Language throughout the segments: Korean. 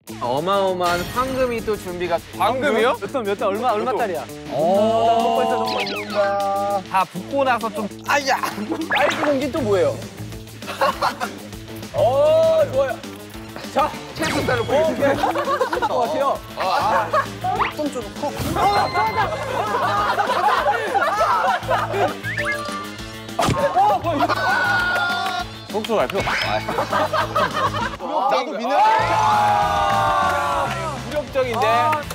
어마어마한 황금이 또 준비가. 황금이요? 몇 단 얼마짜리야? 다 붓고 나서 좀. 아야. 딸기 공기 또 뭐예요? 좋아요. 자, 체스 스타일로 오케이. 것 같아요. 좀 커. 속초 갈 필요 없어. 나도 미네. 무력적인데.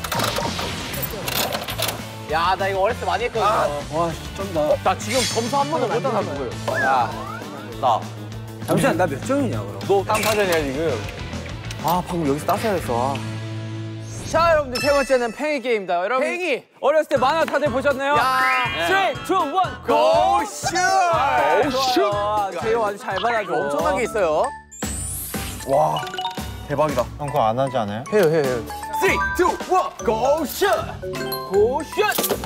야, 나 이거 어렸을 때 많이 했거든. 와, 쩐다. 나 지금 점수 한 번도 못 따서 누구예요? 야, 나. 잠시만, 나 몇 점이냐, 그럼? 너 땀타전이야 지금. 아, 방금 여기서 따서야 했어. 자, 여러분들 세 번째는 팽이 게임입니다. 여러분. 팽이! 어렸을 때 만화 다들 보셨나요? 야. 3, 2, 1, 고 슛! 제이호 아주 잘 받아줘. 엄청난 게 있어요. 와, 대박이다. 형 그거 안 하지 않아요? 해요. 3, 2, 1, 고 슛! 고 슛!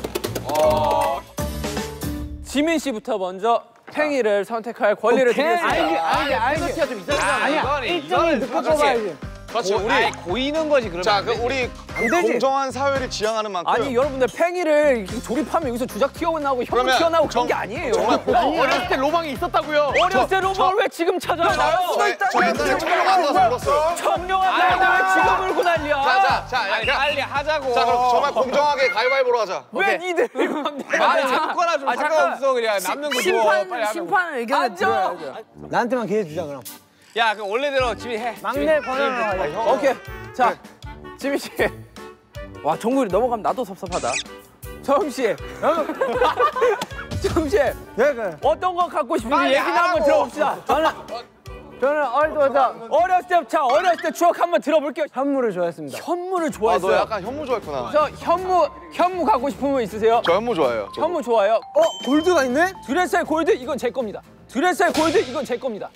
지민 씨부터 먼저 팽이를 선택할 권리를 드리겠습니다. 알기 좀 이상하잖아. 아니야. 1점을 듣고 뽑아야지. 그렇지, 우리 고이는 거지 그러면. 자, 그럼 우리 되지. 공정한 사회를 지향하는 만큼. 아니 여러분들 팽이를 조립하면 여기서 주작 튀어나오고 형 그러면 튀어나오고 그런 게 아니에요. 어렸을 때 로망이 있었다고요. 어렸을 때 로망을 왜 지금 찾아요? 나올 수도 있다. 저 옛날에 청룡 안 나서 울었어요. 청룡한 나이인데 왜 지금 울고 난리야? 아니, 빨리 하자고. 자, 그럼 정말 공정하게 가위바위보로 하자. 왜 니들 아니 잠거나 좀 상관없어 그냥 남는 거 줘. 빨리 하면. 심판을 의견을 들어야죠. 나한테만 기회 주자 그럼. 야, 그럼 원래대로 지민 해. 막내 권한으로 오케이. 자, 지민 씨. 와, 정국이 넘어가면 나도 섭섭하다. 정우 씨. 정우 씨. 어떤 거 갖고 싶은지 빨리 얘기나 한번 하라고. 들어봅시다. 저는 어렸을 때 추억 한번 들어볼게요. 현무를 좋아했습니다. 현무를 아, 좋아했어요. 너 약간 현무 좋아했구나. 저 현무 갖고 싶은 분 있으세요? 저 현무 좋아해요. 저도. 현무 좋아요. 골드가 있네? 드레스의 골드 이건 제 겁니다. 드레스의 골드 이건 제 겁니다.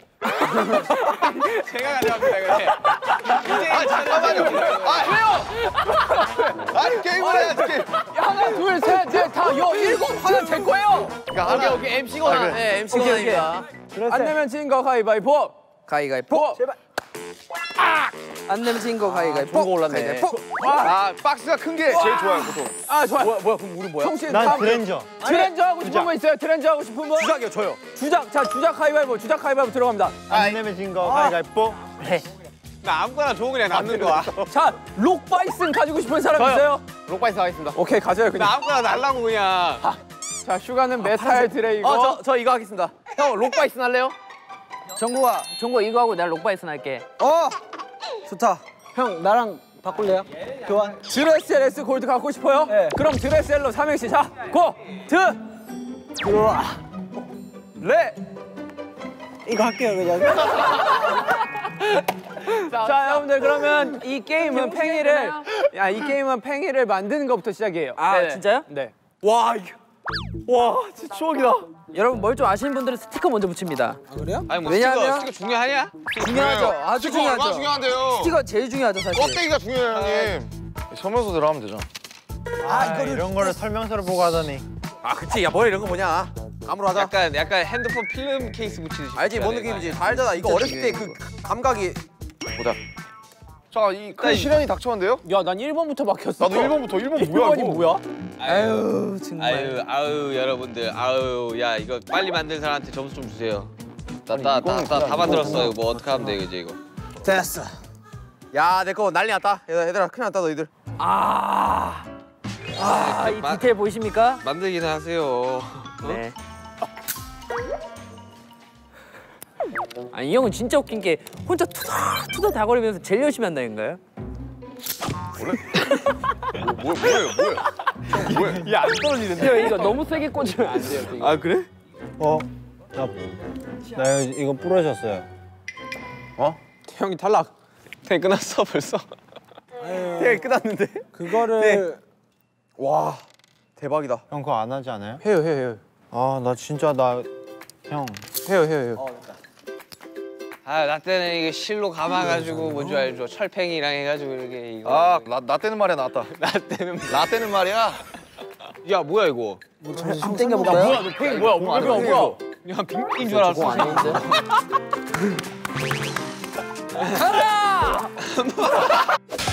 제가 가져갑니다 그래. 아, 잠깐만요. 아니, 게임을 해야지, 게임. 하나, 둘, 셋, 넷, 다, 일곱 하나 제 거예요. 그러니까 하나. 여기 MC 권한. 그래. 네, MC 권한입니다. 안 내면 진 거 가위바위보. 가위가위보. 제발. 안 내면 진 거 가위가위보. 보고 올랐네. 아, 박스가 큰 게 제일 좋아요, 보통. 아, 좋아. 뭐야, 그럼 우리 뭐야? 청신 난 드렌저. 드렌저 하고 싶은 분 있어요? 드렌저 하고 싶은 분? 주작이요, 저요. 주작. 자, 주작 가위바위보. 주작 가위바위보 들어갑니다. 안 내면 진 거 가위바위보. 나 아무거나 좋은 거 그냥 남는 거야. 자, 록바이슨 가지고 싶은 사람 있어요? 록바이스 하겠습니다. 오케이, 가져요 그냥. 나 아무거나 날라고 그냥. 자, 슈가는 메탈 드레이고. 저 이거 하겠습니다. 형, 록바이슨 할래요? 정국아 이거 하고 내가 록바이슨 할게. 좋다. 형, 나랑 바꿀래요? 교환. 드레스LS 골드 갖고 싶어요? 네. 그럼 드레스L로 삼행시. 자, 고! 들어와. 레! 이거 할게요, 그냥. 자, 여러분들 그러면 이 게임은 팽이를 만드는 것부터 시작이에요. 아, 네네. 진짜요? 네. 와, 진짜 추억이다. 여러분 뭘 좀 아시는 분들은 스티커 먼저 붙입니다. 아니 뭐 왜냐면- 스티커 중요하냐? 중요하죠. 아주 스티커 얼마나 중요하죠. 중요한데요. 스티커 제일 중요하죠 사실. 껍데기가 중요해요, 형님. 설명서대로 하면 되죠. 이런 거를 설명서를 보고 하다니. 아, 그치. 야, 머리 이런 거 뭐냐. 감으로 하자. 약간 핸드폰 필름 케이스 붙이듯이. 알지, 뭔 느낌인지. 다 알잖아. 이거 어렸을 때 그 감각이. 보자. 자, 이 큰 시련이 닥쳐왔는데요? 야, 난 1번부터 막혔어. 나도 1번부터 1번 뭐야, 1번이 이거? 뭐야? 아유 정말. 아유 여러분들 야 이거 빨리 만든 사람한테 점수 좀 주세요. 나 다 만들었어. 이거 뭐 어떻게 하면 돼 이제 이거. 됐어. 야, 내 거 난리 났다. 얘들아, 큰일 났다, 너희들. 이 디테일 보이십니까? 만들기는 하세요. 네. 아니 이 형은 진짜 웃긴 게 혼자 투덜투덜 다거리면서 제일 열심히 한다니까요? 뭐예요? 야안 떨어지는데. 이거 너무 세게 꽂으면 안 돼요. 이거. 아 그래? 나 이거 부러졌어요. 형이 탈락. 네 끝났어 벌써. 네, 끝났는데. 그거를 와, 대박이다. 형 그거 안 하지 않아요? 해요. 아, 나 진짜 형. 해요. 나 때는 이게 실로 감아가지고 뭔 줄 알죠? 철팽이랑 해가지고 이렇게 이거. 아, 나 때는 말이야, 나왔다. 나 때는 말이야. 야 뭐야 이거? 좀 땡겨볼까요? 뭐야? 그냥 빙빙인 줄 알았어. 아닌데?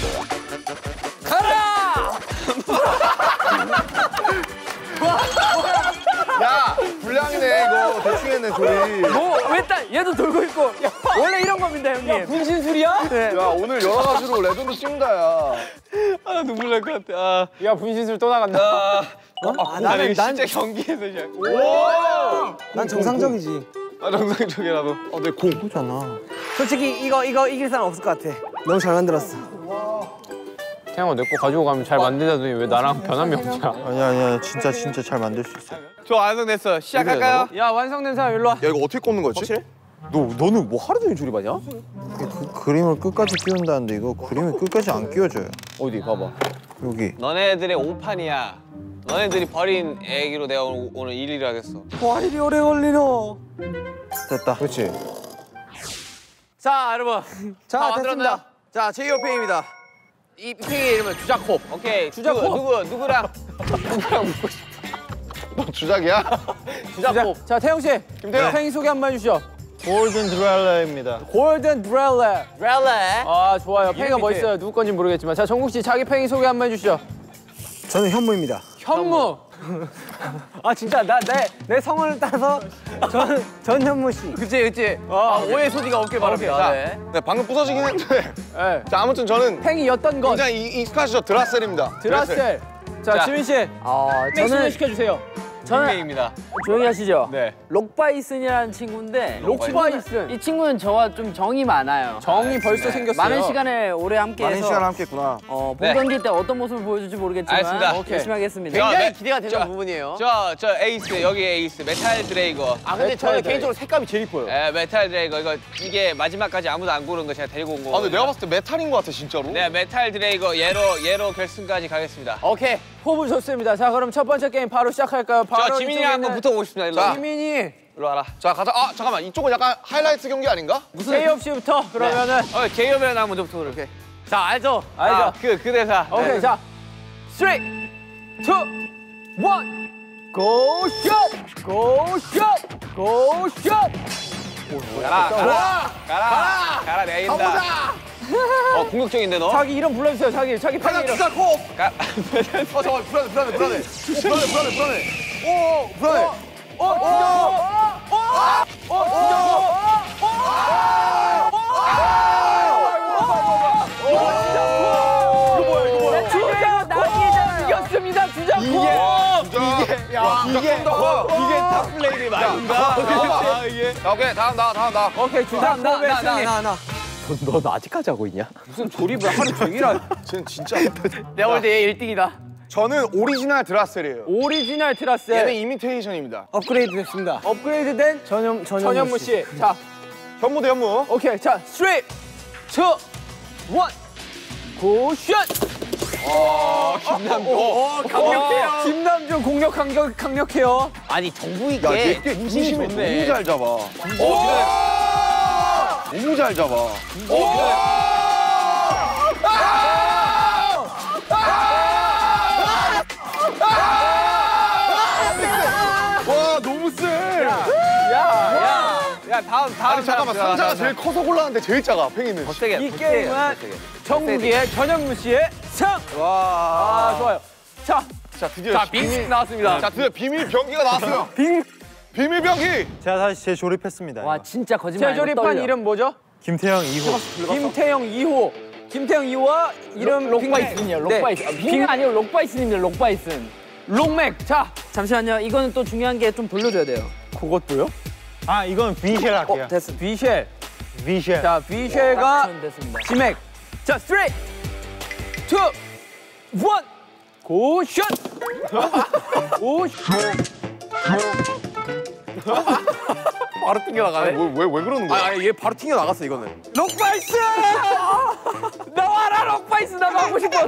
야, 불량이네 이거. 대충 했네 소리. 뭐왜딱 얘도 돌고 있고 원래 이런 겁니다 형님. 분신술이야? 야, 오늘 여러 가지로 레전드 씌운다 야. 아 눈물 날 것 같아. 아, 야 분신술 또 나간다. 나는 진짜 경기에서 그냥. 난 정상적이지. 아 정상적이라도. 내 공. 그잖아. 솔직히 이거 이길 사람 없을 것 같아. 너무 잘 만들었어. 태영아 내 거 가지고 가면 잘 만들자더니 왜 나랑 변함이 없냐? 아니야 진짜 잘 만들 수 있어. 저 완성됐어. 시작할까요? 야 완성된 사람 일로 와. 야, 이거 어떻게 꼽는 거지? 확실해? 너는 뭐 하루 종일 조립하냐? 그림을 끝까지 끼운다는데 이거 그림이 끝까지 안 끼워져요. 어디 봐봐. 여기. 너네들의 오판이야. 너네들이 버린 애기로 내가 오늘 1위를 하겠어. 와 이리 오래 걸리노. 됐다. 그렇지. 자 여러분. 자 다 됐습니다. 만들었나요? 자 제이홉 팽입니다. 이 팽의 이름은 주자코. 오케이. 주자코. 누구랑 먹고 싶어? 너 주작이야? 주자코. 자 태영 씨. 김태형. 팽이 소개 한번 해주시죠. 골든 드랄라입니다. 골든 드렐레. 렐레. 아 좋아요. 팽이가 이름이 멋있어요. 누구 건지 모르겠지만. 자 정국 씨 자기 팽이 소개 한번 해주시죠. 저는 현무입니다. 현무. 아 진짜 내 성을 따서 전 현무 씨. 그치. 오해 소지가 없길 바랍니다. 네. 네, 방금 부서지긴 했는데. 네. 자, 아무튼 저는 팽이였던 것. 굉장히 익숙하시죠? 드라셀입니다. 드라셀. 자 지민 씨. 팽이 소개 시켜주세요. 저는 팽입니다. 조용히 하시죠. 네. 록바이슨이라는 친구인데 록바이슨. 이 친구는 저와 좀 정이 많아요. 정이 벌써 생겼어요. 많은 시간을 오래 함께해서 함께했구나. 본 네. 경기 때 어떤 모습을 보여줄지 모르겠지만 알겠습니다. 오케이. 열심히 하겠습니다. 굉장히 기대가 되는 부분이에요. 저 에이스 여기 에이스 메탈 드레이거. 아 근데 저는 개인적으로 색감이 제일 이뻐요. 메탈 드레이거 이게 마지막까지 아무도 안 고른 거 제가 데리고 온 거. 아, 근데 내가 봤을 때 메탈인 것 같아, 진짜로. 네 메탈 드레이거 얘로 결승까지 가겠습니다. 오케이. 호흡 좋습니다. 자 그럼 첫 번째 게임 바로 시작할까요? 바로 저 지민이랑 이쪽에 한번 있는 붙어보고 싶습니다. 일로 와. 지민이 일로 와라. 자, 가자. 아, 잠깐만. 이쪽은 약간 하이라이트 경기 아닌가? 제이홉 씨부터 그러면은 제이홉이랑 나 먼저 붙어보도록. 오케이. 자 알죠? 알죠? 그 대사. 오케이 네. 자 3, 2, 1 고슛! 고슛! 고슛! 가라 내가 이긴다. 공격적인데 너? 자기 이름 불러주세요. 자기 팬 이름. 주작코! 가. 잠깐만. 불안해. 오, 불안해. 이겼습니다. 주자코. 이게 탑플레이를 말인가? 자, 오케이. 다음 나. 오케이 주자코의 승리. 나. 너 아직까지 하고 있냐? 무슨 조립을 하루 종일 하? 쟤는 진짜. 내가 볼 때 얘 1등이다. 저는 오리지널 드라셀이에요. 오리지널 얘는 트라셀. 이미테이션입니다. 업그레이드 됐습니다. 업그레이드된 전현무 씨. 자 현무 대 현무. 오케이 자 3, 2, 1 고슛. 강력해요. 김남준 공격 강력해요. 아니 정부 야, 있게 얘 중심이 너무 잘 잡아. 너무 잘 잡아. 와, 너무 세. 야 다음 아니, 잠깐만. 상자가 제일 커서 골랐는데 제일 작아, 팽이는. 이 게임은 정국이의 전현무 씨의 승. 와 좋아요. 자 자, 드디어. 빙 나왔습니다. 자, 드디어 비밀 병기가 나왔어요. 비밀 병기. 제가 다시 재조립했습니다. 와 이거. 진짜 거짓말 아니고 재조립한 떨려. 이름 뭐죠? 김태형 2호. 김태형 2호. 김태형 2호와 이름 록바이슨이요. 록바이슨. 빙이 아니고 록바이슨입니다. 록바이슨. 록맥. 자 잠시만요. 이거는 또 중요한 게 좀 돌려줘야 돼요. 그것도요? 아 이건 비쉘 할게요. 됐어. 비쉘. 비쉘. 자 비쉘가 됐습니다. 지맥. 자 3, 2, 1 고슛. 고슛. 바로 튕겨나가네. 왜 그러는 거야? 얘 바로 튕겨 나갔어 이거는. 록바이스! 나와라 록바이스 나 가고 싶어.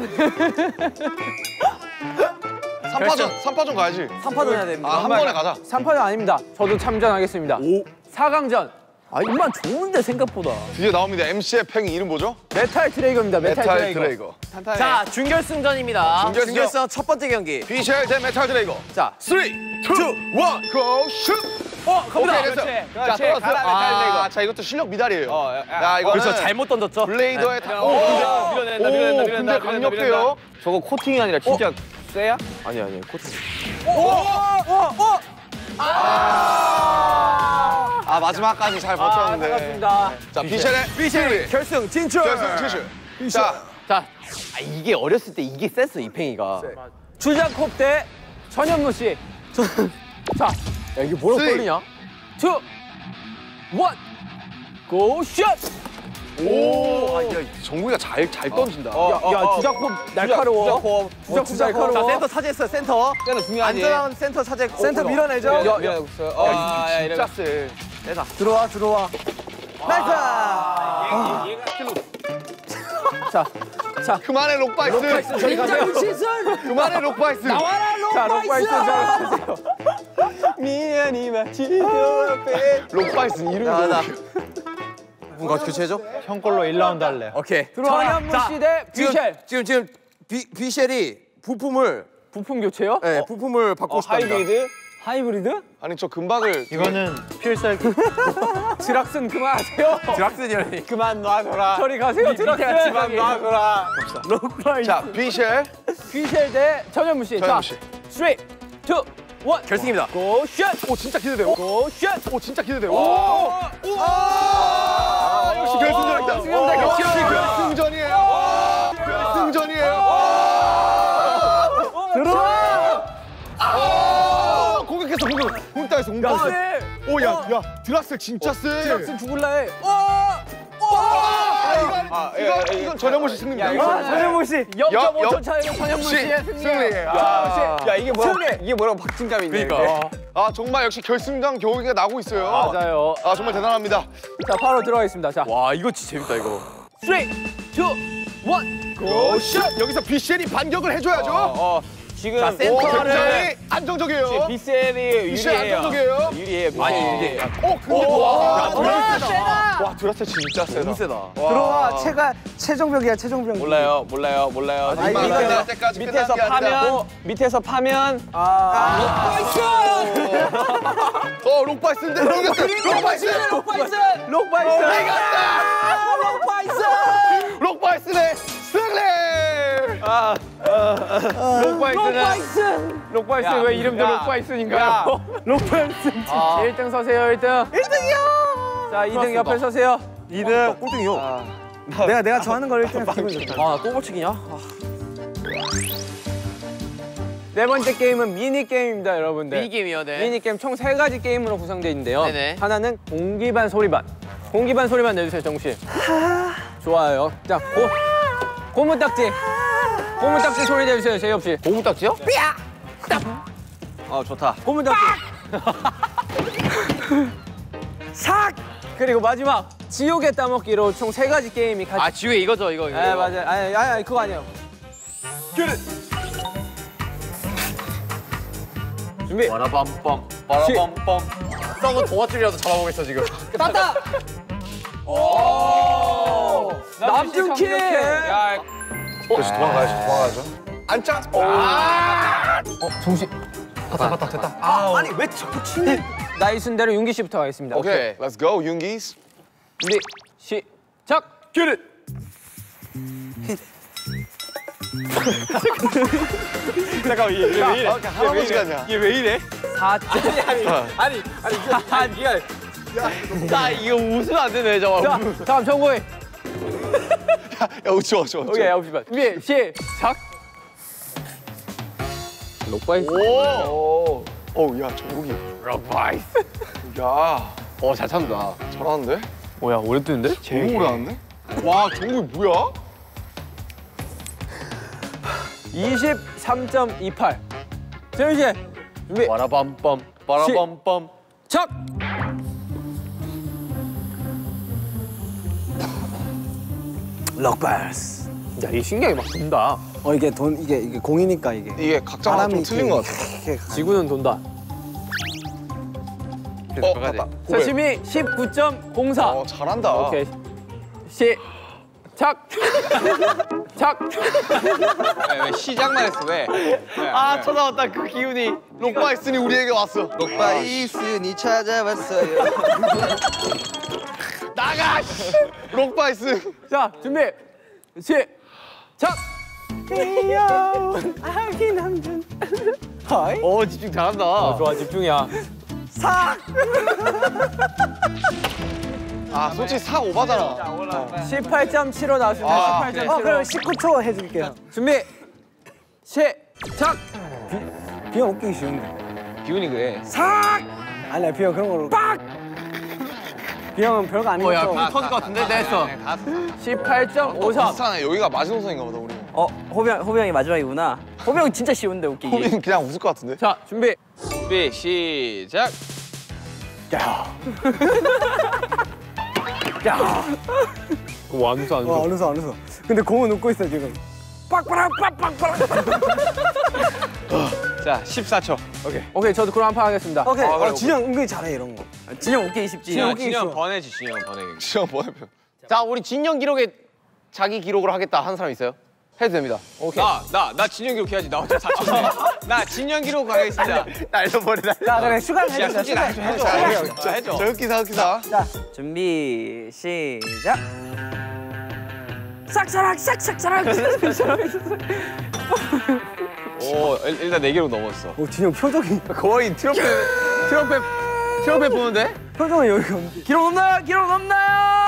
3파전 가야지. 3파전 해야 됩니다. 아, 한 번에 가자. 3파전 아닙니다. 저도 참전하겠습니다. 4강전 아 이만 좋은데 생각보다. 드디어 나옵니다. MC의 팽이 이름 뭐죠? 메탈 트레이거입니다. 메탈 트레이거. 자 준결승전입니다. 준결승전 첫 번째 경기. 비쉘 대 메탈 드레이거. 자 3, 2, 1, 고 슛! 오케이, 됐어. 자, 떨어졌어. 가라앉아, 자, 이것도 실력 미달이에요. 야, 이거는 벌써 잘못 던졌죠? 블레이더의 다. 밀어낸다. 근데 강력해요. 저거 코팅이 아니라 진짜 쎄야? 아니 코트. 아, 마지막까지 잘 버텼는데. 반갑습니다. 자, 비셸의 결승 진출. 결승 진출. 자, 이게 어렸을 때 이게 셌어 이 팽이가. 주장컵 대 전현무 씨. 자, 야 이게 뭐라고 쓰리. 떨리냐? 2, 1, 고 슛! 오, 야, 정국이가 잘 던진다. 야, 주장컵 날카로워. 주장컵 날카로워. 자 센터 차지했어 센터. 센터 중요하지. 안전한 센터 차지했고. 센터 밀어내죠? 밀어내고 있어요. 야, 진짜 세. 들어와. 나이스! 그만해, 록바이스. 저기 가세요. 그만해, 록바이스. 자, 록바이스 잘하세요. 록바이스 이름이 나. 너무 뭔가 교체해줘? 형 걸로 1라운드 할래. 오케이. 전현무 씨 대 비셸. 지금 비셸이 부품을 부품 교체요? 부품을 바꾸고 싶답니다. 하이브리드? 아니, 저 금박을 이거는 필살기. 드락슨 그만하세요. 드락슨이라니. 그만 놔둬라. 저리 가세요, 드락슨. 그만 놔둬라. 록바이스. 자, 비셸. 비셸 대 전현무 씨. 전현무 자, 씨. 3, 2, 1. 결승입니다. 고 슛! 오, 진짜 기대돼요. 고 슛! 오, 진짜 기대돼요. 역시 결승전이다. 역시 결승전이에요. 결승전이에요. 들어와! 공격했어, 공격했어. 오, 야, 드락셀 진짜 세. 드락슨 죽을라 해. 이건 전현무 씨 승리입니다. 전현무 씨 0.5초 차이로 전현무 씨의 승리. 승리예요. 야, 이게 뭐라고 박진감이 있네. 그러니까. 아, 정말 역시 결승전 경기가 나고 있어요. 맞아요. 아, 정말 대단합니다. 자, 바로 들어가겠습니다. 자, 와 이거 진짜 재밌다 이거. 3, 2, 1. 고슛! 여기서 비셸이 반격을 해줘야죠. 지금 자, 센터. 오, 굉장히 안정적이에요. 비셀이 비셸 안정적이에요. 유리해요. 아니 이제 근데 와, 드라셀 진짜 세다. 너무 세다. 들어와. 최종벽이야, 최종벽. 몰라요. 끝날 때까지 밑에서 끝난 게 아니라. 파면 밑에서 파면 록바이스인데 이겼어. 록바이스. 록바이스네 승리. 록바이스 왜 이름도 록바이스인가요? 록바이스. 1등 서세요, 1등. 1등이요. 자, 2등 옆에 서세요. 2등 꼴등이요. 내가 좋아하는 걸 1등 기분 좋다. 아또 벌칙이냐? 네 번째 게임은 미니 게임입니다, 여러분들. 미니게임이요, 네. 미니 게임 총 3가지 게임으로 구성되어 있는데요. 네네. 하나는 공기 반 소리 반. 공기 반 소리 반 내주세요, 정우 씨. 좋아요. 자, 고무딱지. 고무딱지 소리 내주세요, 제이홉 씨. 고무딱지요? 좋다. 고무딱지. 삭! 그리고 마지막 지옥의 따먹기로 총 3가지 게임이 같이. 지우개 이거죠, 이거. 네, 맞아요. 아니, 그거 아니에요. 준비. 빠라밤빰 썩은 동아줄이라도 잡아보겠어 지금. 땄다! 오! 남준키! 야, 다시 도망가야죠. 안짱. 정신. 됐다. 아니, 왜 자꾸 치니? 나이 순대로 윤기 씨부터 가겠습니다. 오케이, let's go, 윤기스. 준비, 시작! 큐릿! 잠깐만 얘 왜 이래? 할아버지 같냐? 얘 왜 이래? 4점. 아니 네가 나 이거 웃으면 안 되네 저거. 자, 다음 정국이. 야, 웃지 마. 오케이, 9시 반. 준비, 시작! 록바이스. 오, 야, 정국이. 록바이스. 야, 잘 참다. 잘하는데? 뭐야 오래됐는데? 너무 오래 하는데? 와, 정국이 뭐야? 23.28. 재윤 씨, 준비, 빠라밤빰 빠라밤빰. 작! 록바이스. 야 이게 신기하게 막 돈다. 이게 이게 공이니까 이게. 이게 각자마다 좀 틀린 것 같아. 지구는 돈다. 맞다. 서심이 19.04. 잘한다. 오케이. 시작! 시작. 왜 시작만 했어 왜? 아 찾아왔다 그 기운이. 록바 있으니 우리에게 왔어. 록바 있으니 찾아왔어요. 나가. 록바 있으. 자 준비 시작. 오 집중 잘한다. 좋아 집중이야. 아 솔직히 사 오바잖아. 18.75 나왔습니다. 18.75. 그럼 19초 해줄게요. 준비 시작. 비형 웃기기 쉬운데. 기훈이 그래. 아니야 비형 그런 걸로. 빡. 비형은 별거 아니었어. 터질 것 같은데 됐어. 18.53. 비슷하네. 여기가 마지노선인가 보다 우리. 호병이 마지막이구나. 호병이 진짜 쉬운데 웃기기. 호빈 그냥 웃을 것 같은데. 자 준비. 준비 시작. 와 안 웃어. 안 웃어. 근데 공은 웃고 있어 지금. 자 14초. 오케이 저도 그럼 한 판 하겠습니다. 오케이. 그래, 진영 은근히 잘해 이런 거. 진영 웃기기 쉽지. 진영 번외지 진영 번외. 시험 번외표. 자 우리 진영 기록에 자기 기록으로 하겠다 하는 사람 있어요? 해도 됩니다. 오케이. 나 진영 기록 해야지. 나 혼자 4초. 나 진영 기록 가겠습니다. 날려버리다. 자 그래 슈가를 야 해주자. 솔직히 나 해줘. 해줘. 저 흑기사. 준비 시작. 싹사랑 싹싹사랑. 오 일단 4개로 넘었어. 오 진영 표정이 거의 트럼펫 보는데? 표정은 여유가 없는데. 기록 넘나요? 기록 넘나요?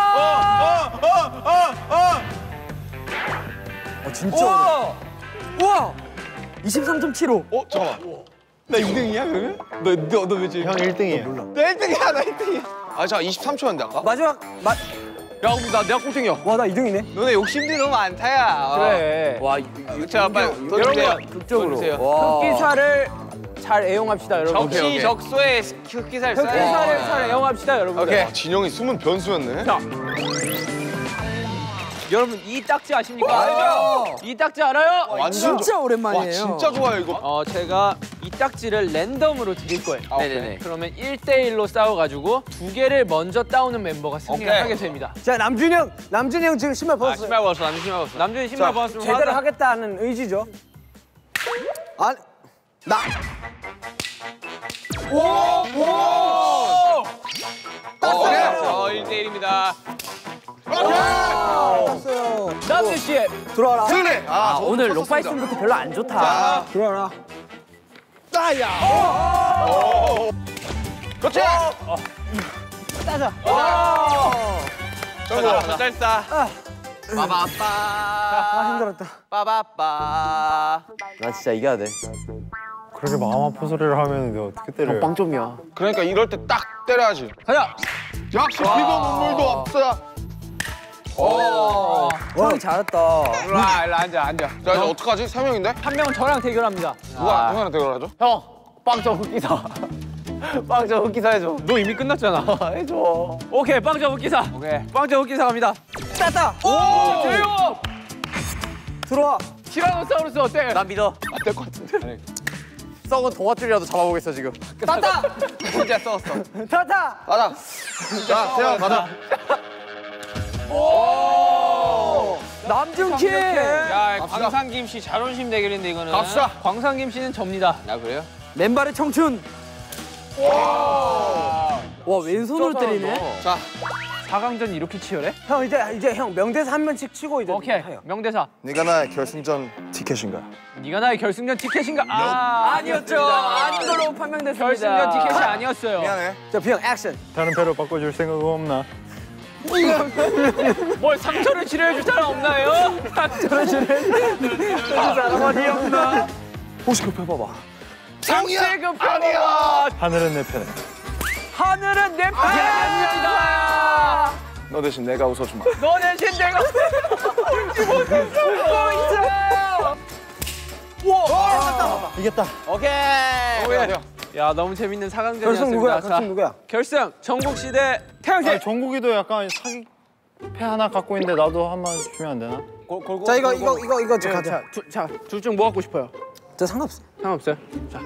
진짜. 우와. 23.75. 어 잠깐만. 나 2등이야 그러면? 너 몇이야? 형 1등이에요. 나 1등이야 나 1등이야. 아 자 23초였는데 아까. 마지막 야 그럼 내가 꼴등이야. 와 나 2등이네. 너네 욕심들이 너무 많다야. 그래. 와, 자 빨리 돈 주세요. 극적으로. 돈 주세요. 흑기사를 잘 애용합시다 여러분. 적시적소에 흑기사를 써야 흑기사를 돼. 잘 애용합시다 여러분. 오케이. 아, 진영이 숨은 변수였네. 자. 여러분 이 딱지 아십니까? 알죠? 이 딱지 알아요? 완전 진짜 오랜만이에요. 와 진짜 좋아요 이거. 제가 이 딱지를 랜덤으로 드릴 거예요. 네네네. 그러면 1대1로 싸워가지고 2개를 먼저 따오는 멤버가 승리를 오케이. 하게 됩니다. 자 남준이 형 지금 신발 아 벗었어요. 신발 벗었어. 남준 신발 벗었어. 남준이 신발 벗었으면 제대로 하자. 하겠다는 의지죠. 아 나. 어 1대1입니다. 남준 씨 들어와라. 그래. 아, 오늘 록바이 승부터 별로 안 좋다. 들어와라. 그렇지. 따자. 잘 싸. 빠바빠. 아 힘들었다. 빠바빠. 나 진짜 이겨야 돼. 그렇게 마음 아픈 소리를 하면 내가 어떻게 때려요? 빵점이야. 그러니까 이럴 때 딱 때려야지. 가자. 역시 피도 눈물도 없어. 형이 잘했다. 일로 앉아. 자 이제 어떡하지? 3명인데? 한 명은 저랑 대결합니다. 누가 형이랑 대결하죠? 형, 빵점 흑기사. 빵점 흑기사 해줘. 너 이미 끝났잖아. 해줘. 오케이, 빵점 흑기사. 오케이. 빵점 흑기사 갑니다. 따다. 오! 조용! 들어와. 티라노사우루스 어때? 난 믿어. 안될 것 같은데. 썩은 동아줄이라도 잡아보겠어 지금. 따따! 진짜 썼어. 따다. 가자. 자 세영 가자. 남준키! 야 광산김 씨 자존심 대결인데 이거는. 갑시다. 광상김 씨는 접니다. 야 그래요? 맨발의 청춘. 와, 왼손으로 때리네. 자 4강전 이렇게 치열해? 형 이제 형 명대사 한 명씩 치고 이제 오케이, 해요. 명대사. 네가 나의 결승전 티켓인가? 네가 나의 결승전 티켓인가? 아, 아니었죠. 아닌 걸로 판명됐습니다. 결승전 티켓이 아니었어요. 미안해. 자 비형 액션. 다른 배로 바꿔줄 생각 없나? 뭘 상처를 치료해줄 사람 없나요? 상처를 치료해줄 사람 어디 없나? 혹시 급해봐봐. 상체급 아니야. 하늘은 내 편에. 하늘은 내 편이다. 너 대신 내가 웃어주마. 너 대신 내가 울지 못했어. 이겼다. 오케이. 야 너무 재밌는 4강전이었습니다. 결승 누구야? 결승 누구야? 결승 정국 씨 대 태양 씨. 아니, 정국이도 약간 사기 패 하나 갖고 있는데 나도 한 번 주면 안 되나? 자 이거 저 가자. 둘 중 뭐 갖고 싶어요? 저 상관없어. 상관없어요. 자.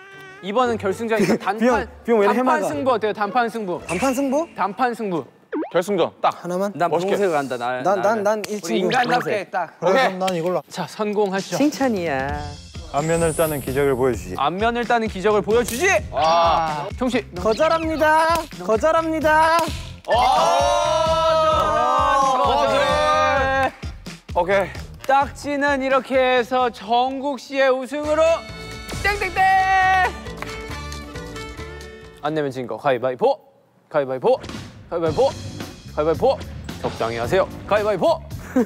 이번은 결승전이니까 비형 왜 이렇게 단판 해맑아? 승부 어때요? 단판 승부. 단판 승부? 단판 승부. 결승전 딱. 하나만. 난 분홍색을 간다. 난 1층. 우리 인간답게 딱. 그래서 난 이걸로. 자, 성공하시죠. 칭찬이야. 안면을 따는 기적을 보여주지. 안면을 따는 기적을 보여주지. 아, 형씨. 거절합니다. 거절합니다. 거절. 오케이. 딱지는 이렇게 해서 정국 씨의 우승으로 땡땡땡. 안 내면 진 거 가위바위보. 가위바위보. 가위바위보. 가위바위보. 적당히 하세요. 가위바위보.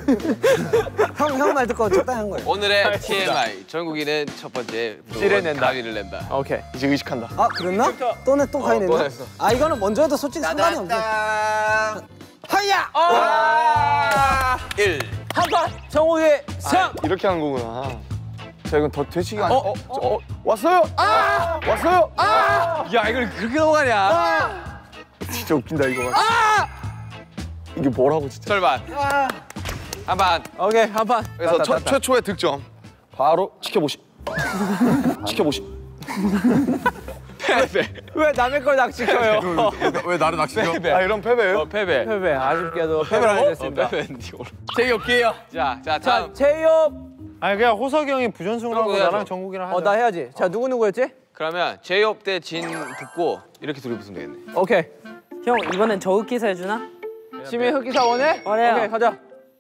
형 말 듣고 적당히 한 거예요. 오늘의 TMI 정국이는 첫 번째 찌를 낸다. 가위를 낸다. 오케이. 이제 의식한다. 아 그랬나? 또 가위 냈나? 또 냈어. 아 이거는 먼저 해도 솔직히 상관이 없어. 하야! 1. 한판 정국의 상. 이렇게 하는 거구나. 자 이건 더 되치기 아니야? 왔어요? 왔어요? 야, 이걸 그렇게 넘어가냐? 진짜 웃긴다 이거. 이게 뭐라고 진짜. 절반. 한 판. 오케이, 한판. 그래서 최초의 득점 바로 지켜보시. 지켜보시. 패배. 왜 남의 걸 낚시켜요? 왜 나를 낚시죠? 아 이런 패배예요? 패배. 패배. 아쉽게도 패배를 됐습니다. 패배인데. 제이홉기예요. 자, 자, 다음. 제이홉. 아니 그냥 호석이 형이 부전승을 하고 해야죠. 나랑 정국이랑 하자. 나 해야지. 자, 누구였지? 그러면 제이홉 대 진 붙고 이렇게 둘이 붙으면 되겠네. 오케이. 형 이번엔 저흑 기사 해주나? 심해 흑기사 원해? 원해요. 오케이, 가자.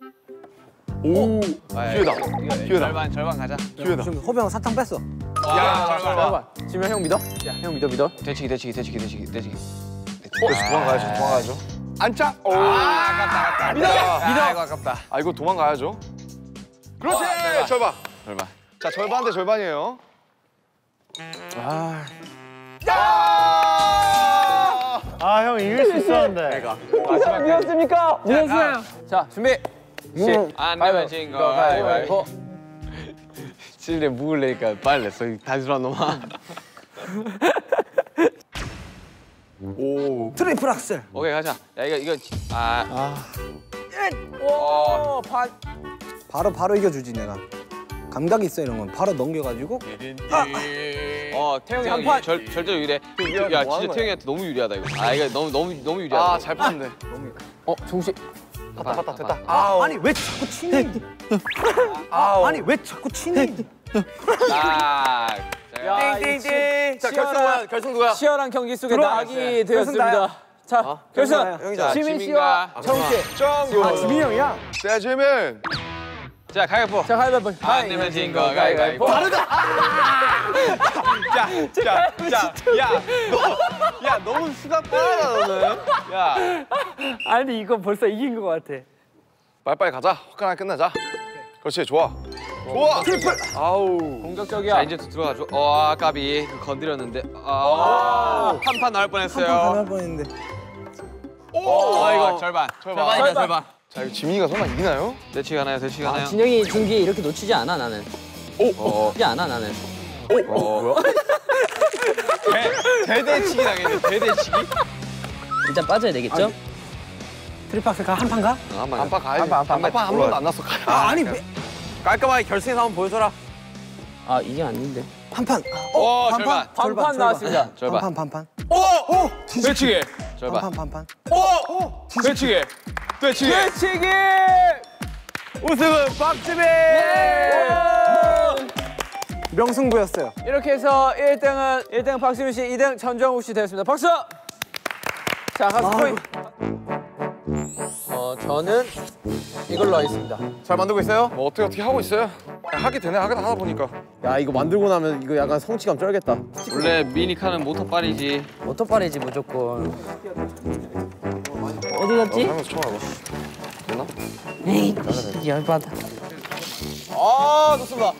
기회다. 기회다. 절반 가자. 기회다. 지금 호병 사탕 뺐어. 잠깐만. 지면 형 믿어? 야, 형 믿어. 대치기. 도망가야죠. 안짜. 오. 아깝다. 믿어. 이거 아깝다. 아 이거 도망가야죠. 그렇지. 절반. 절반. 자 절반 대 절반이에요. 아 형 이길 수 있었는데. 믿었습니까? 믿었어요. 자, 준비. 안 내면 진 거. 가위바위보. 실내 묵을래니까 빨리 냈어. 단순한 놈아. 트리플 악셀. 오케이 가자. 야 이거 오, 반. 바로 이겨주지 내가. 감각이 있어 이런 건. 바로 넘겨가지고. 태영이 한 판. 절대로 유리해. 야 뭐 하는 진짜 거야? 태영이한테 너무 유리하다 이거. 아 이거 너무 유리하다. 아잘 봤는데. 정국 씨. 봤다 됐다. 아니 왜 자꾸 치니? 아니 왜 자꾸 치니? 띵띵띵. 자 결승 누구야? 치열한 경기 속에 낙이 결승 되었습니다. 나야. 자, 결승. 형이다. 지민 씨와 정국 씨. 정국. 지민이 형이야. 세지민. 자 가위바위보. 자, 가위바위보. 안 내면 진 거 가위바위보. 야 너무 수가 빠르다 너는. 야 아니 이거 벌써 이긴 것 같아. 빨리빨리 가자. 화끈하게 끝내자. 그렇지 좋아. 좋아. 트리플. 아우. 공격적이야. 자 이제 들어가죠. 까비 건드렸는데 한판 나올 뻔했어요. 한판 뻔했는데. 이거 절반. 자 이거 지민이가 설마 이기나요? 대치기 하나요? 진영이 중기에 이렇게 놓치지 않아 나는. 놓치지 않아 나는. 대대치기 당했네. 대대치기. 일단 빠져야 되겠죠? 트리플 악셀 한 판 가? 한판 가야지. 한판 한 번도 안 났어. 아니 깔끔하게 결승에서 한번 보여줘라. 아 이게 아닌데. 한 판. 절반. 반판 나왔습니다. 절반. 반판. 대치기. 절반. 반판. 대치기. 대치기. 대치기! 우승은 박지민! 명승부였어요. 이렇게 해서 1등은 박지민 씨, 2등 전정욱 씨 되었습니다. 박수! 자, 가수 포인트. 저는 이걸로 하겠습니다. 잘 만들고 있어요? 뭐 어떻게 하고 있어요? 하게 되네 하다 보니까. 야, 이거 만들고 나면 이거 약간 성취감 쩔겠다. 원래 미니카는 모터빨이지. 모터빨이지 무조건. 어디 갔지? 하면서 처음 알아. 됐나? 에이 열받아. 아, 좋습니다.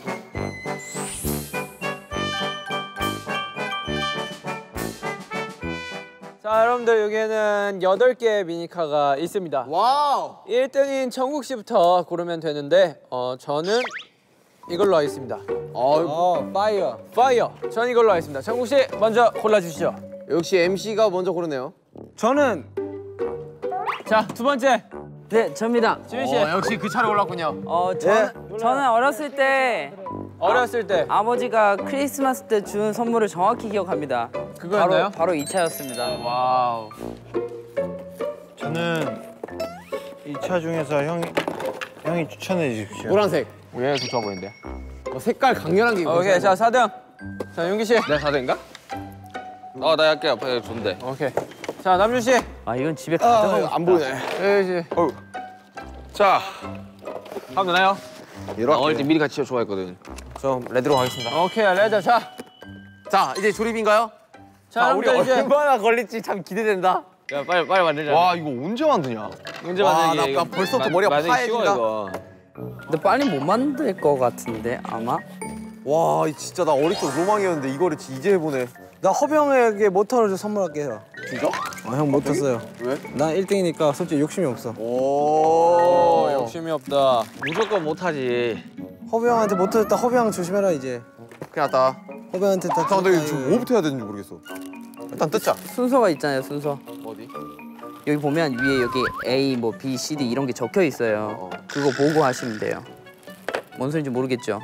자, 여러분들 여기에는 8개의 미니카가 있습니다. 와우. 1등인 정국 씨부터 고르면 되는데 저는 이걸로 하겠습니다. 파이어. 파이어. 전 이걸로 하겠습니다. 정국 씨 먼저 골라주시죠. 역시 MC가 먼저 고르네요. 저는 자, 두 번째. 네 접니다. 지민 씨. 역시 그 차례 올랐군요. 저는 어렸을 때 어렸을 때. 아버지가 크리스마스 때 준 선물을 정확히 기억합니다. 그거였나요? 바로 이 차였습니다. 와우. 저는 이 차 중에서 형이 추천해 주십시오. 노란색. 얘 좋아 보이는데. 색깔 강렬한 게. 오케이, 자 4등. 자 윤기 씨. 내가 4대인가? 나 할게. 앞에 좋은데. 오케이. 자 남준 씨. 아 이건 집에 가져가고 싶다. 안 보이네. 자, 하면 되나요? 나 어릴 때 미리 같이 좋아했거든. 좀 레드로 가겠습니다. 오케이 레드. 자. 자, 이제 조립인가요? 자 우리 여러분들 이제 얼마나 걸릴지 참 기대된다. 야 빨리 만들자. 와 이거 언제 만드냐? 문제 와, 만들기. 나 이거 벌써부터 머리가 만들기 쉬워, 파해진다. 이거. 근데 빨리 못 만들 것 같은데 아마. 와, 진짜 나 어릴 적 로망이었는데 이거를 이제 해보네. 나 허비 형에게 모터를 좀 선물할게요. 진짜? 형 모터 써요. 왜? 난 1등이니까 솔직히 욕심이 없어. 오, 욕심이 없다. 무조건 못하지. 허비 형한테 모터 줬다. 허비 형 조심해라 이제. 큰일 났다. 허비 형한테 다. 자, 근데 지금 뭐부터 해야 되는지 모르겠어. 일단 뜯자. 순서가 있잖아요 순서. 어디? 여기 보면 위에 여기 A 뭐 B, C, D 이런 게 적혀 있어요. 그거 보고 하시면 돼요. 뭔 소리인지 모르겠죠?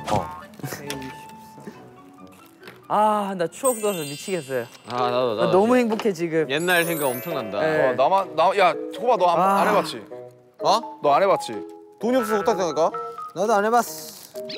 아, 나 추억 돋아서 미치겠어요. 아 나도. 나 너무 행복해 지금. 옛날 생각 엄청 난다. 네. 야, 호바 너 안 해봤지? 어? 너 안 해봤지? 돈이 없어서 못하니까. 나도 안 해봤어.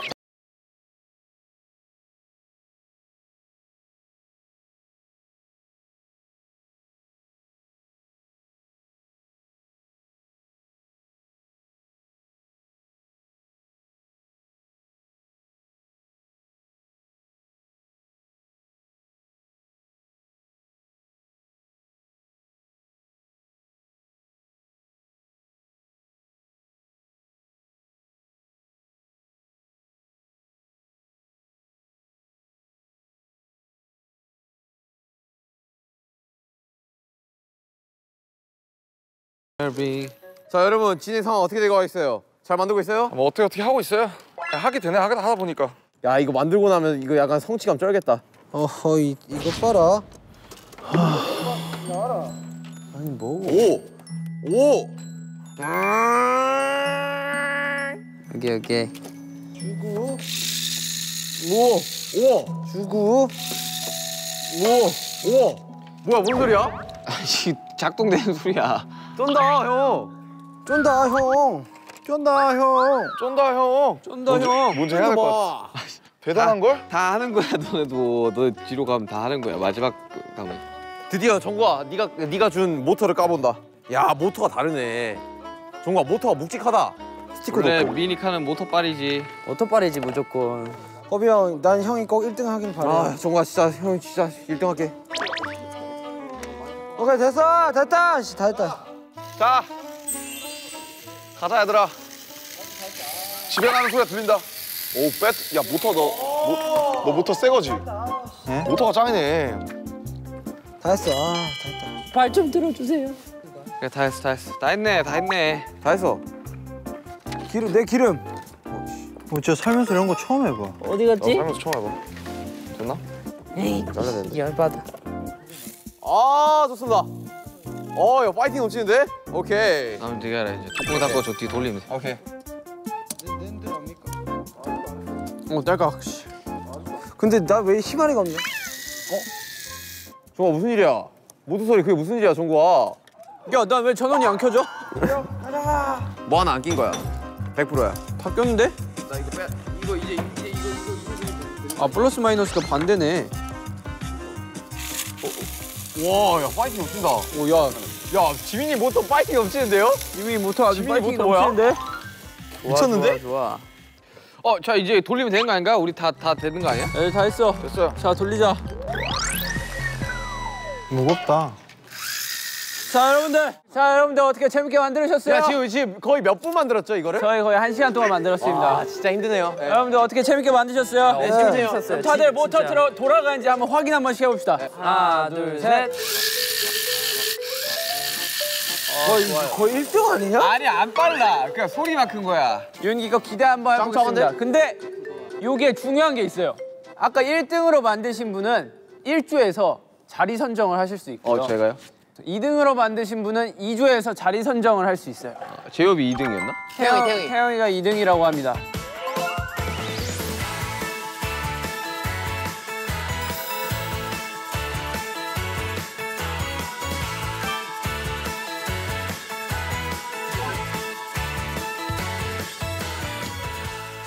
자, 여러분 진행 상황 어떻게 되고 있어요? 잘 만들고 있어요? 뭐 어떻게 하고 있어요? 야, 하게 되네 하다 보니까. 야, 이거 만들고 나면 이거 약간 성취감 쩔겠다. 어허 이거 봐라. 아니 뭐? 오! 여기. 우와! 주구. 우와! 뭐야, 뭔 소리야? 이 작동되는 소리야. 쩐다, 형. 쫀다 형. 쩐다, 형. 쫀다 형. 쩐다, 형. 뭔지 해야 될 것 같아. 대단한 걸? 다 하는 거야 너네도. 너 뒤로 가면 다 하는 거야. 마지막 가면. 드디어 정구아, 네가 준 모터를 까본다. 야, 모터가 다르네. 정구아, 모터가 묵직하다. 스티커도 원래 없고. 미니카는 모터빨이지. 오토바리지 무조건. 허비 형, 난 형이 꼭 1등 하길 바래. 아, 정구아, 진짜 형 진짜 1등 할게. 오케이 됐어, 됐다. 씨, 다 했다. 자, 가자 얘들아. 집에 가는 소리가 들린다. 오, 야 모터 너 모터 새 거지? 모터가 짱이네. 다 했어. 아, 다 했다. 발 좀 들어주세요. 그래 다 했어. 다 했네. 다 했어. 기름, 내 기름. 진짜 살면서 이런 거 처음 해봐. 어디 갔지? 살면서 처음 해봐. 됐나? 에이, 열받아. 아, 좋습니다. 야, 파이팅 넘치는데? 오케이. 다음 네가 알아 이제. 뚜껑 닫고 저 뒤 돌리면 돼. 오케이. 랜드 압니까? 딸깍. 씨. 근데 나 왜 희마리가 없냐? 정구아, 무슨 일이야? 모터 소리 그게 무슨 일이야, 정구아? 야, 나 왜 전원이 안 켜져? 뭐 하나 안 낀 거야. 100%야. 다 꼈는데? 나 이거 빼. 이거 이제 아, 플러스 마이너스가 반대네. 와, 야, 파이팅 넘친다. 오, 야, 야, 지민이 모터 파이팅 넘치는데요? 이미 모터 아주 지민이 파이팅 모터 뭐야? 넘치는데? 미쳤는데? 좋아. 자 이제 돌리면 되는 거 아닌가? 우리 다 되는 거 아니야? 네, 다 했어. 됐어요. 자, 돌리자. 무겁다. 자, 여러분들 어떻게 재밌게 만들으셨어요? 야, 지금 거의 몇 분 만들었죠, 이거를? 저희 거의 1시간 동안 만들었습니다. 아, 진짜 힘드네요. 네. 여러분들 어떻게 재밌게 만드셨어요? 네, 재밌었어요. 그럼 다들 모터 진짜. 돌아가는지 한번 확인 한번 시켜봅시다. 하나, 둘, 셋. 거의 1등 아니냐? 아니 안 빨라. 그냥 소리만 큰 거야. 윤기 거 기대 한번 해보겠습니다. 근데 요게 중요한 게 있어요. 아까 1등으로 만드신 분은 1주에서 자리 선정을 하실 수 있고요. 제가요? 2등으로 만드신 분은 2주에서 자리 선정을 할 수 있어요. 제이홉이 2등이었나? 태영이가 2등이라고 합니다.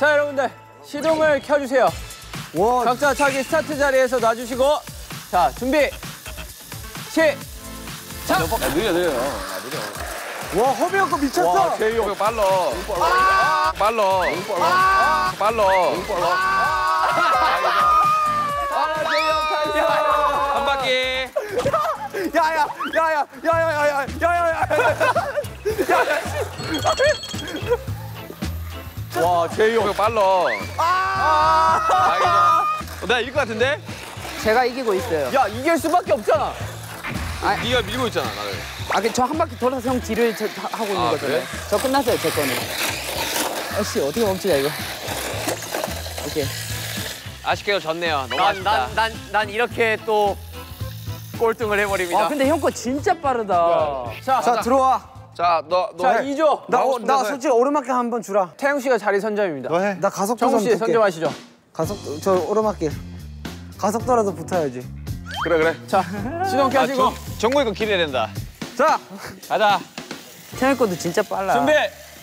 자, 여러분들 시동을 켜주세요. 와, 각자 자기 스타트 자리에서 놔주시고 자, 준비 시작! 느려. 와, 허비 형 거 미쳤어. 와, 제이 형. 빨라. 빨라. 빨라. 한 바퀴. 야야야야야야야야야야야. 와, 제이 형. 빨라. 나 이길 것 같은데? 제가 이기고 있어요. 야, 이길 수밖에 없잖아. 네가 밀고 있잖아, 나를. 저 한 바퀴 돌아서 형 뒤를 하고 있는 거잖아요. 그래? 저 끝났어요, 제 거는. 아씨, 어떻게 멈추냐, 이거. 오케이. 아쉽게도 졌네요. 너무 아쉽다. 난 이렇게 또 꼴등을 해버립니다. 와, 근데 형 거 진짜 빠르다. 자, 자, 들어와. 자, 너 자, 해. 2조. 나 솔직히 오르막길 한번 주라. 태영 씨가 자리 선점입니다. 너 해. 나 가속도 정우 좀 씨 붙게. 선점하시죠. 저 오르막길. 가속도라도 붙어야지. 그래. 자, 시동 켜시고 정국이 거 기대된다. 자, 가자. 태형 것도 진짜 빨라. 준비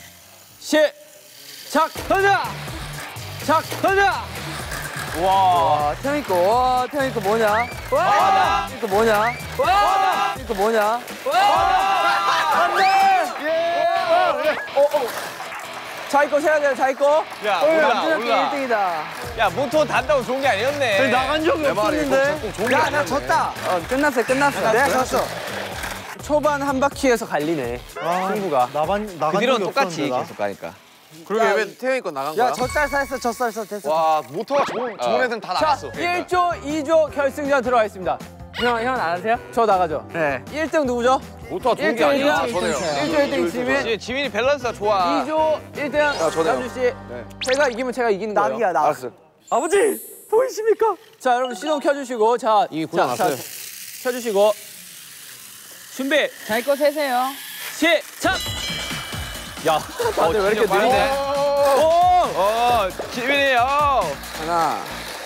시작! 던져! 작 던져! 와, 태형이 거. 와, 태형이 거 뭐냐? 와, 이거 뭐냐? 와, 이거 뭐냐? 자기 거 세야 돼요, 자기 거. 야, 완전 올라. 1등이다. 야, 모토 단다고 좋은 게 아니었네. 나간 적이 없었는데. 야, 나 졌다. 끝났어요. 내가 졌어. 초반 한 바퀴에서 갈리네. 승부가. 나간 그 뒤로는 적이 똑같이 없었는데, 나. 계속 가니까. 그러게 왜 태영이 거 나간 거야? 야, 젖살사 했어, 젖살사 됐어. 와, 모터가 좋은 애들은 다 자, 나갔어. 1조, 2조 결승전 들어가 있습니다. 형안 하세요? 저 나가죠. 네. 1등 누구죠? 모터가 좋은 게 1조 아니야. 1등. 저네요. 1조 1등 지민. 지민이 밸런스가 좋아. 2조 1등 저네요. 남주 씨. 제가 이기면 제가 이기는 거예요. 낙이야, 낙. 알았어. 아버지, 보이십니까? 자, 여러분 시동 켜주시고 자, 이게 고장났어요. 켜주시고 준비 자기 거 세세요. 시작. 야, 다들 왜 이렇게 느리네? 지민이, 하나.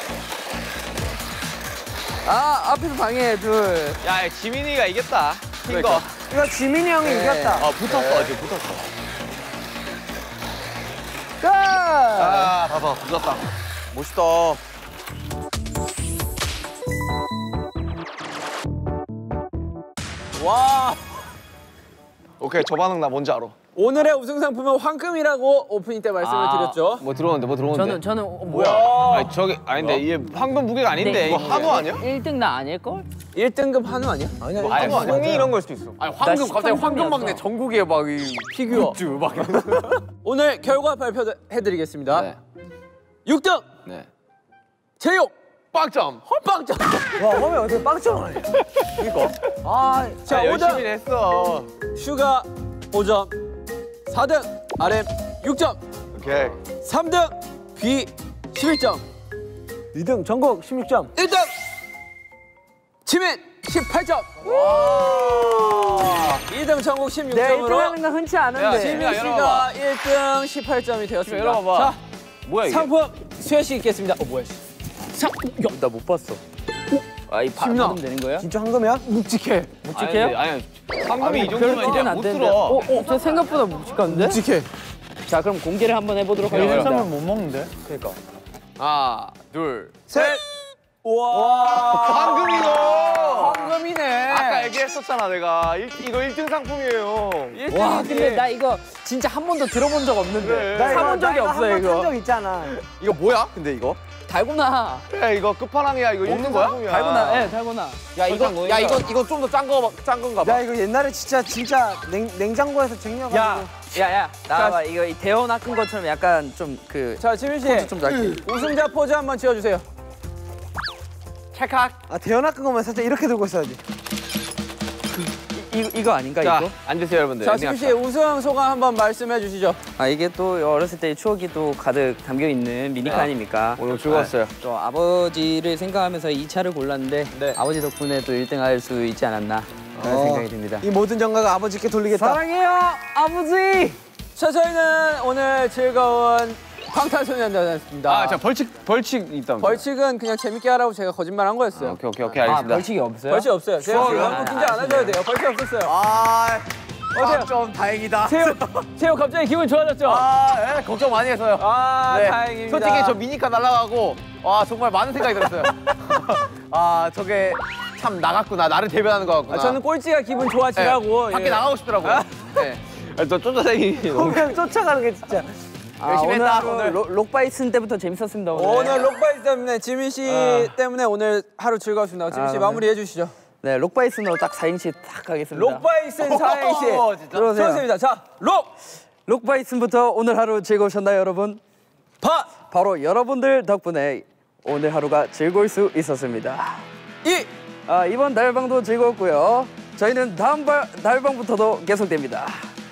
앞에서 방해해, 둘. 야, 지민이가 이겼다. 핀 거. 이거 지민이 형이 이겼다. 붙었어, 지금 붙었어. 끝! 봐봐, 붙었다. 멋있다. 와, 오케이, 저 반응 나 뭔지 알아. 오늘의 우승 상품은 황금이라고 오프닝 때 말씀을 드렸죠. 뭐 들어오는데. 저는 뭐야? 아니, 저기, 아닌데, 이게 황금 무게가 아닌데. 이거 한우 아니야? 1등 나 아닐걸? 1등급 한우 아니야? 아니야, 아니, 송이 이런 걸 수도 있어. 아니 황금 나 갑자기 13 황금 막 이었어. 내 전국에 막이 피규어. 굿즈 막. 오늘 결과 발표해드리겠습니다. 네. 6등 네. 제육 빵점. 헛빵점. 와, homie 어떻게 빵점 하냐? 자, 열심히 5등 했어. 슈가 5점, 4등 RM 6점, 오케이. 3등 B 11점, 2등 전국 16점. 1등 지민 18점. 2등 전국 16점으로 네, 1등 하는 건 흔치 않은데. 지민 씨가 1등 18점이 되었습니다. 열어봐봐. 자, 뭐야, 이게? 상품 수혜 씨 있겠습니다. 뭐야? 나 못 봤어. 이 심나. 받으면 되는 거야? 진짜 황금이야? 묵직해. 묵직해요? 아니, 황금이 이 정도면 이제 안 못 되는데. 들어. 저 생각보다 묵직한데? 묵직해. 자, 그럼 공개를 한번 해보도록 이 하겠습니다. 사람은 못 먹는데? 하나, 둘. 셋. 와. 황금이고! 황금이네. 아까 얘기했었잖아, 내가. 이거 1등 상품이에요. 와, 근데 나 이거 진짜 한 번도 들어본 적 없는데. 그래. 나 사본 적이 없어요, 이거. 한번탄적 있잖아. 이거 뭐야? 근데 이거? 달고나. 그래, 이거 끝판왕이야. 이거 1등 거야? 상품이야. 달고나. 예, 달고나. 이거 좀 더 짠 건가 봐. 야, 이거 옛날에 진짜 냉장고에서 쟁여가지고. 야, 나와봐. 이거 이 데워 낚은 것처럼 약간 좀 그. 자, 지민 씨. 좀 낫게. 우승자 포즈 한번 지어주세요. 찰칵. 아, 대현아 끈 거면 살짝 이렇게 들고 있어야지. 이거 아닌가, 자, 이거? 앉으세요, 여러분들. 자, 지민 씨 우승 소감 한번 말씀해 주시죠. 이게 또 어렸을 때의 추억이 또 가득 담겨 있는 미니카 아닙니까? 오늘 즐거웠어요. 또 아버지를 생각하면서 이 차를 골랐는데 네. 아버지 덕분에 또 1등 할 수 있지 않았나 라는 생각이 듭니다. 이 모든 정가가 아버지께 돌리겠다. 사랑해요, 아버지! 자, 저희는 오늘 즐거운 방탄소년단이었습니다. 자, 벌칙 있다면. 벌칙은 그냥 재밌게 하라고 제가 거짓말 한 거였어요. 오케이, 알겠습니다. 벌칙이 없어요? 벌칙 없어요. 제가 수학이요? 너무 긴장 안 하셔도 돼요. 벌칙 없었어요. 어때요? 좀 다행이다. 채호 갑자기 기분 좋아졌죠? 아, 예, 걱정 많이 했어요. 아, 네. 다행입니다. 솔직히 저 미니카 날아가고 와 정말 많은 생각이 들었어요. 아 저게 참 나갔구나. 나를 대변하는 것 같구나. 저는 꼴찌가 기분 좋아지라고. 밖에 나가고 싶더라고요. 네. 저 쫓아다니기 그냥 쫓아가는 게 진짜. 열심히 오늘 했다, 하루 오늘. 록바이슨 때부터 재밌었습니다. 오늘 록바이스 때문에 지민 씨 때문에 오늘 하루 즐거웠습니다. 지민 씨 아, 마무리해 주시죠. 네, 록바이슨으로 딱 4행시 딱 가겠습니다. 록바이슨 사행시. 들어오세요. 좋습니다. 자, 록바이슨부터 오늘 하루 즐거우셨나요, 여러분? 바로 여러분들 덕분에 오늘 하루가 즐거울 수 있었습니다. 이번 달방도 즐거웠고요. 저희는 다음 달방부터도 계속됩니다.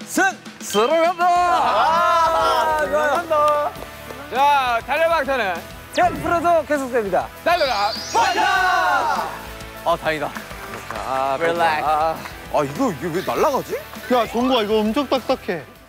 사랑합니다. 감사합니다. 자, 달려방터는 100%도 계속됩니다. 달려라. 아 다행이다. 아 이거 왜 날라가지? 야, 종구야 이거 엄청 딱딱해.